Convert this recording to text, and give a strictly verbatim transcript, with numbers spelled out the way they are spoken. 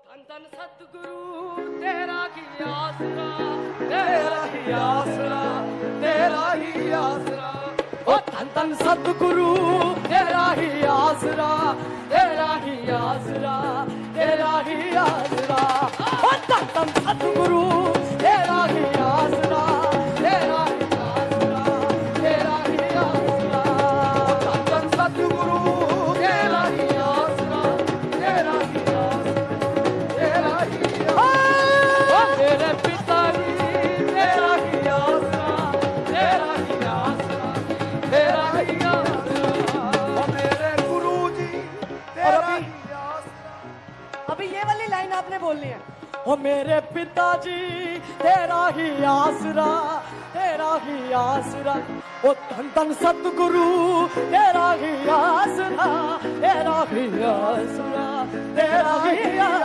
धन सतगुरु तेरा ही आसरा, तेरा ही आसरा, तेरा ही आसरा। ओ धन धन सतगुरु तेरा ही आसरा, तेरा ही आसरा, तेरा ही आसरा। ओ धन धन सतगुरु तेरा ही आसरा, तेरा ही आसरा, तेरा ही आसरा। ओ धन धन सतगुरु तेरा ही आसरा, तेरा ही आसरा, तेरा ही आसरा। ओ मेरे पिताजी तेरा ही आसरा, तेरा ही आसरा, तेरा ही आसरा। ओ मेरे गुरुजी तेरा ही आसरा। अभी ये वाली लाइन आपने बोलनी है। ओ मेरे पिताजी तेरा ही आसरा, तेरा ही आसरा। ओ धन धन सतगुरु तेरा ही आसरा, तेरा ही आसरा, तेरा ही आसरा।